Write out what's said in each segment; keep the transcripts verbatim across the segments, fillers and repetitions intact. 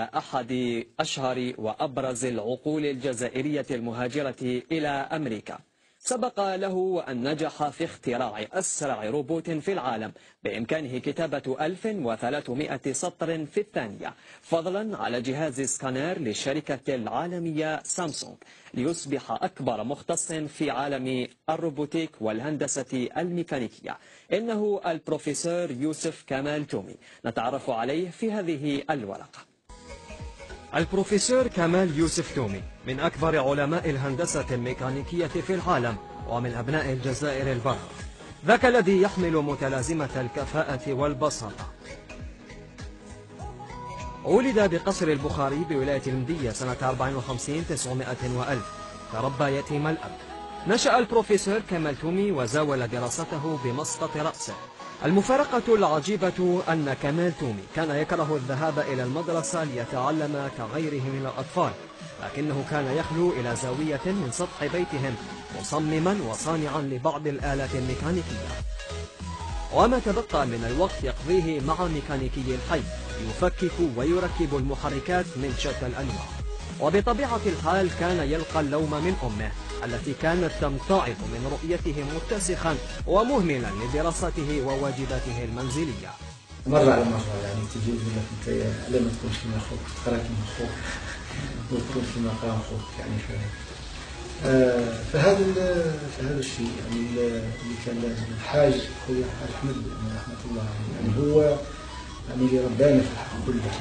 أحد أشهر وأبرز العقول الجزائرية المهاجرة إلى أمريكا. سبق له أن نجح في اختراع أسرع روبوت في العالم بإمكانه كتابة ألف وثلاثمائة سطر في الثانية، فضلا على جهاز سكانر للشركة العالمية سامسونج، ليصبح أكبر مختص في عالم الروبوتيك والهندسة الميكانيكية. إنه البروفيسور يوسف كمال تومي، نتعرف عليه في هذه الورقة. البروفيسور كمال يوسف تومي من أكبر علماء الهندسة الميكانيكية في العالم ومن أبناء الجزائر البرة، ذاك الذي يحمل متلازمة الكفاءة والبساطة. ولد بقصر البخاري بولاية المدية سنة أربعة وخمسين تسعمائة وألف، تربى يتيم الأب. نشأ البروفيسور كمال تومي وزاول دراسته بمسقط رأسه. المفارقة العجيبة أن كمال تومي كان يكره الذهاب إلى المدرسة ليتعلم كغيره من الأطفال، لكنه كان يخلو إلى زاوية من سطح بيتهم مصمما وصانعا لبعض الآلات الميكانيكية، وما تبقى من الوقت يقضيه مع ميكانيكي الحي يفكك ويركب المحركات من شتى الأنواع. وبطبيعة الحال كان يلقى اللوم من أمه التي كانت تمتعض من رؤيته متسخا ومهملا لدراسته وواجباته المنزلية. مرة على مرة يعني تجي تقول لك أنت لما تكونش كيما أخوك تقرا كيما أخوك وتكون في مقام أخوك يعني ف آه فهذا فهذا الشيء يعني اللي كان لازم. الحاج خويا الحاج أحمد يعني رحمة الله عليه يعني هو يعني اللي ربانا في الحق كله،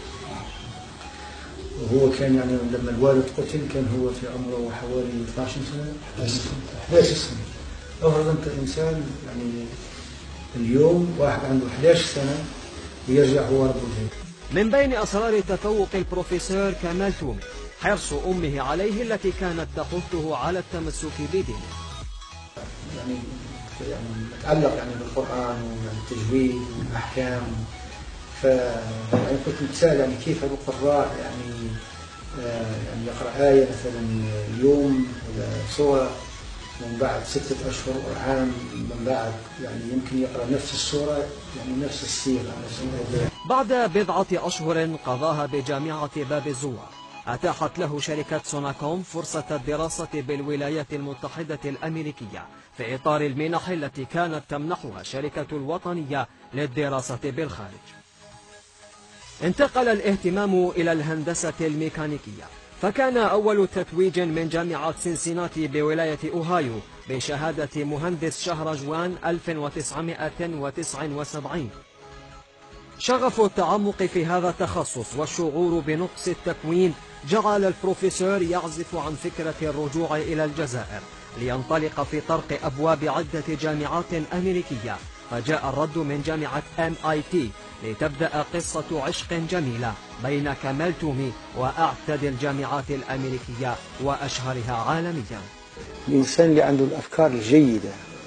وهو كان يعني لما الوالد قتل كان هو في عمره حوالي اثناش سنة إحدى عشرة سنة. أفرض أنت إنسان يعني اليوم واحد عنده إحدى عشرة سنة ويرجع هو رب البيت. من بين أسرار تفوق البروفيسور كمال تومي حرص أمه عليه التي كانت تحثه على التمسك بدينه. يعني يعني متعلق يعني بالقرآن والتجويد والأحكام، ف يعني كنت متساءل يعني كيف القراء يعني آه يعني يقرأ آية مثلا اليوم ولا سورة من بعد ستة أشهر أو عام من بعد يعني يمكن يقرأ نفس السورة يعني نفس الصيغة نفس الموضوع. بعد بضعة أشهر قضاها بجامعة باب الزوار، أتاحت له شركة سوناكوم فرصة الدراسة بالولايات المتحدة الأمريكية في إطار المنح التي كانت تمنحها الشركة الوطنية للدراسة بالخارج. انتقل الاهتمام إلى الهندسة الميكانيكية، فكان أول تتويج من جامعة سنسيناتي بولاية أوهايو بشهادة مهندس شهرجوان ألف وتسعمائة وتسعة وسبعين. شغف التعمق في هذا التخصص والشعور بنقص التكوين جعل البروفيسور يعزف عن فكرة الرجوع إلى الجزائر لينطلق في طرق أبواب عدة جامعات أمريكية، فجاء الرد من جامعة إم آي تي لتبدأ قصة عشق جميلة بين كمال تومي وأعتد الجامعات الأمريكية وأشهرها عالميا. الإنسان اللي عنده الأفكار الجيدة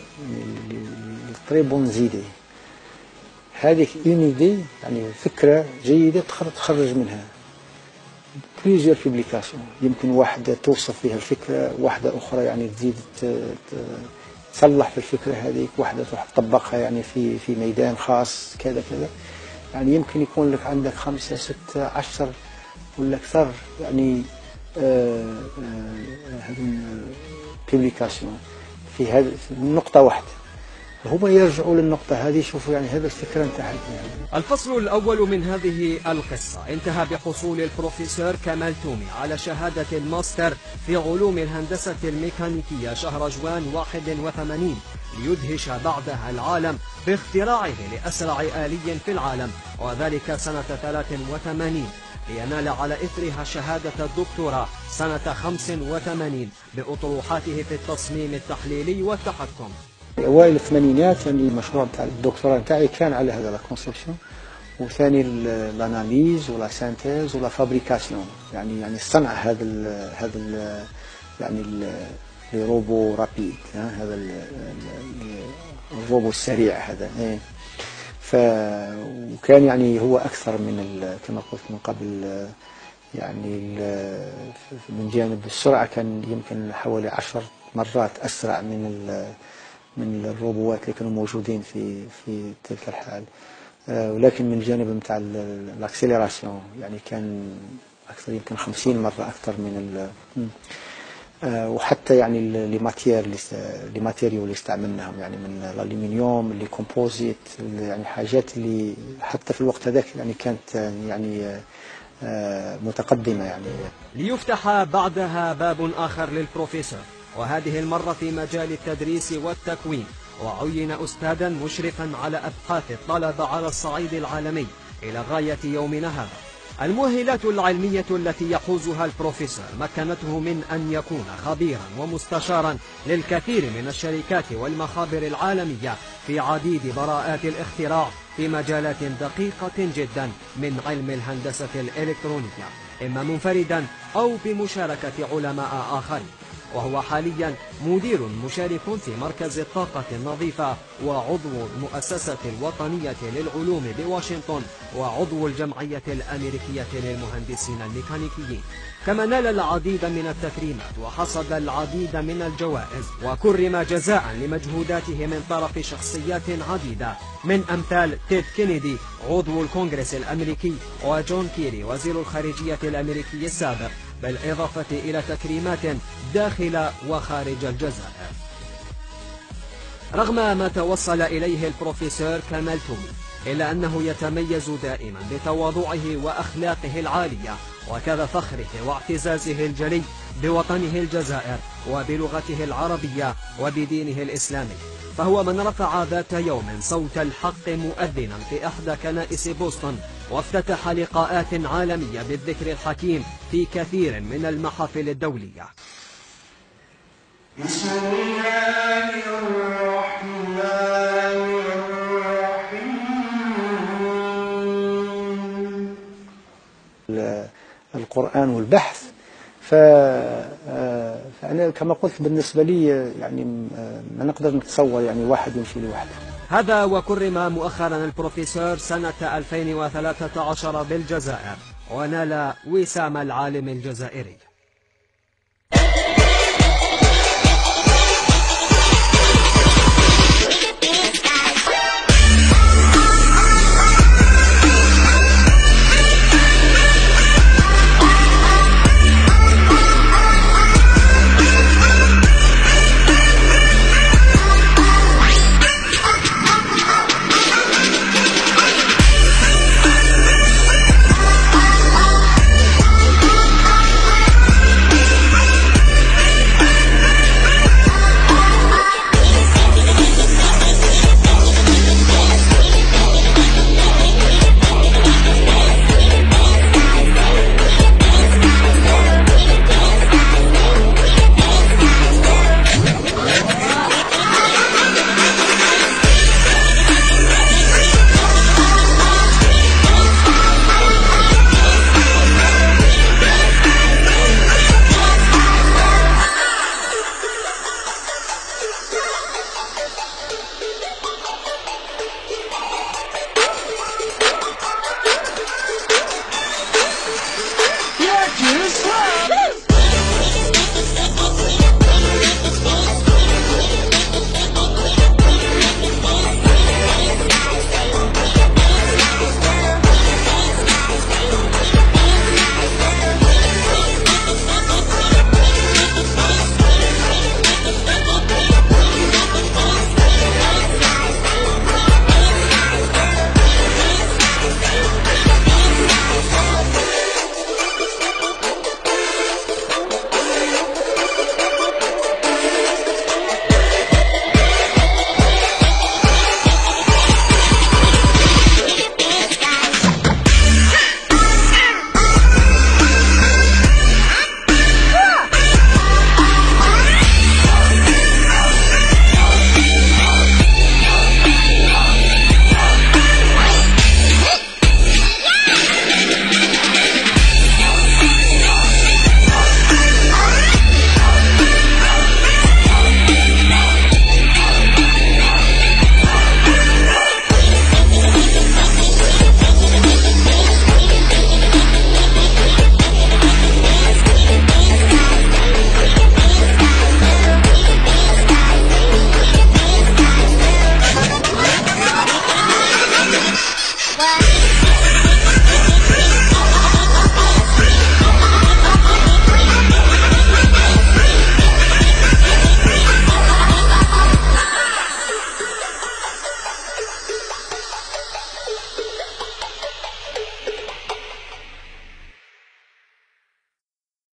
التري بون زيدي، هذيك ايدي يعني فكرة جيدة تخرج منها بليزيور بيبليكاسيون، يمكن واحدة توصف فيها الفكرة، واحدة أخرى يعني تزيد تصلح في الفكرة هذيك، واحدة تروح تطبقها يعني في في ميدان خاص كذا كذا. يعني يمكن يكون لك عندك خمسة ستة عشر ولا أكثر يعني هذون بيبليكاسيون في هذه النقطة واحدة، هما يرجعوا للنقطة هذه يشوفوا يعني هذا الفكرة انتهت. الفصل الأول من هذه القصة انتهى بحصول البروفيسور كمال تومي على شهادة الماستر في علوم الهندسة الميكانيكية شهرجوان واحد وثمانين، ليدهش بعدها العالم باختراعه لأسرع آلي في العالم، وذلك سنة ثلاث وثمانين، لينال على إثرها شهادة الدكتوراه سنة خمس وثمانين بأطروحاته في التصميم التحليلي والتحكم. أوائل الثمانينات يعني المشروع بتاع الدكتوراه بتاعي كان على هذا لا كونسبسيون، وثاني الاناليز ولا سانتيز ولا فابريكاسيون، يعني يعني صنع هذا ال هذا ال يعني الروبو رابيد، هذا الروبو السريع هذا. ف وكان يعني هو أكثر من كما قلت من قبل يعني من جانب السرعة كان يمكن حوالي عشر مرات أسرع من من الروبوات اللي كانوا موجودين في في تلك الحال. ولكن من الجانب نتاع الاكسيليراسيون يعني كان اكثر، يمكن خمسين مره اكثر من ال وحتى يعني لي ماتيير لي ماتيريو اللي استعملناهم يعني من الالومنيوم اللي كومبوزيت، يعني حاجات اللي حتى في الوقت هذاك يعني كانت يعني متقدمه يعني. ليفتح بعدها باب آخر للبروفيسور، وهذه المرة في مجال التدريس والتكوين، وعين أستاذا مشرفا على أبحاث الطلبة على الصعيد العالمي إلى غاية يومنا هذا. المؤهلات العلمية التي يحوزها البروفيسور مكنته من أن يكون خبيرا ومستشارا للكثير من الشركات والمخابر العالمية في عديد براءات الاختراع في مجالات دقيقة جدا من علم الهندسة الإلكترونية، إما منفردا أو بمشاركة علماء آخرين. وهو حاليا مدير مشارك في مركز الطاقة النظيفة، وعضو المؤسسة الوطنية للعلوم بواشنطن، وعضو الجمعية الأمريكية للمهندسين الميكانيكيين. كما نال العديد من التكريمات وحصد العديد من الجوائز، وكرم جزاء لمجهوداته من طرف شخصيات عديدة من أمثال تيد كينيدي عضو الكونغرس الأمريكي، وجون كيري وزير الخارجية الأمريكي السابق، بالإضافة إلى تكريمات داخل وخارج الجزائر. رغم ما توصل إليه البروفيسور كمال تومي، إلا أنه يتميز دائما بتواضعه وأخلاقه العالية، وكذا فخره واعتزازه الجلي بوطنه الجزائر وبلغته العربية وبدينه الإسلامي. فهو من رفع ذات يوم صوت الحق مؤذنا في إحدى كنائس بوسطن، وافتتح لقاءات عالمية بالذكر الحكيم في كثير من المحافل الدولية. بسم الله الرحمن الرحيم. القرآن والبحث، فأنا كما قلت بالنسبة لي يعني ما نقدر نتصور يعني واحد يمشي لوحده. هذا وكرم مؤخرا البروفيسور سنة ألفين وثلاثة عشر بالجزائر، ونال وسام العالم الجزائري.